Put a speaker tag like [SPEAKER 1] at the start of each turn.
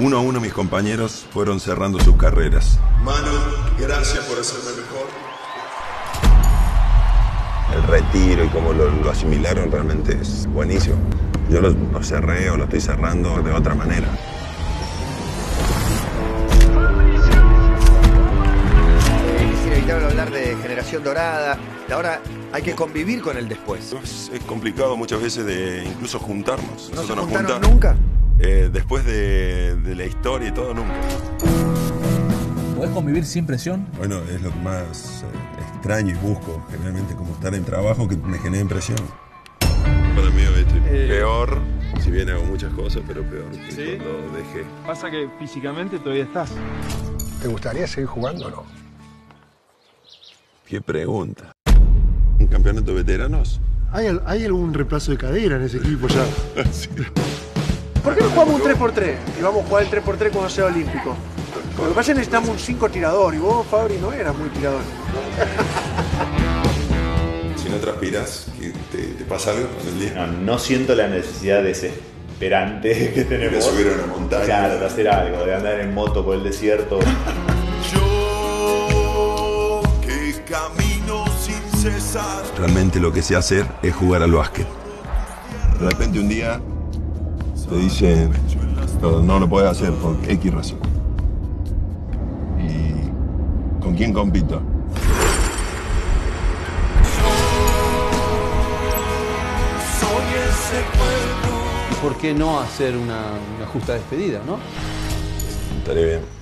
[SPEAKER 1] Uno a uno mis compañeros fueron cerrando sus carreras.
[SPEAKER 2] Manu, gracias por hacerme mejor.
[SPEAKER 1] El retiro y cómo lo asimilaron realmente es buenísimo. Yo lo cerré o lo estoy cerrando de otra manera.
[SPEAKER 3] Es inevitable hablar de generación dorada. Ahora hay que convivir con el después.
[SPEAKER 1] Es complicado muchas veces de incluso juntarnos.
[SPEAKER 3] ¿No se
[SPEAKER 1] Nosotros
[SPEAKER 3] juntaron nunca?
[SPEAKER 1] Después de la historia y todo, nunca.
[SPEAKER 4] ¿Podés convivir sin presión?
[SPEAKER 1] Bueno, es lo que más extraño y busco, generalmente, como estar en trabajo que me genere presión. Para mí hoy estoy peor, si bien hago muchas cosas, pero peor que
[SPEAKER 5] ¿Sí?
[SPEAKER 1] cuando dejé.
[SPEAKER 5] Pasa que físicamente todavía estás.
[SPEAKER 6] ¿Te gustaría seguir jugando o no?
[SPEAKER 1] ¿Qué pregunta? ¿Un campeonato de veteranos?
[SPEAKER 7] ¿Hay algún reemplazo de cadera en ese equipo ya?
[SPEAKER 1] Sí.
[SPEAKER 8] ¿Por qué no jugamos un 3x3? Y vamos a jugar el 3x3 cuando sea olímpico. Lo que pasa es que necesitamos un 5 tirador y vos, Fabri, no eras muy tirador.
[SPEAKER 1] Si no transpiras, ¿te pasa algo en el día?
[SPEAKER 9] No siento la necesidad desesperante que tenemos.
[SPEAKER 1] De subir a una montaña.
[SPEAKER 9] Claro, de hacer algo, de andar en moto por el desierto.
[SPEAKER 2] Yo que camino sin cesar.
[SPEAKER 1] Realmente lo que sé hacer es jugar al básquet. De repente un día te dicen, no lo puedes hacer por X razón. ¿Y con quién compito?
[SPEAKER 2] Soy ese pueblo.
[SPEAKER 10] ¿Y por qué no hacer una justa despedida, no?
[SPEAKER 1] Estaré bien.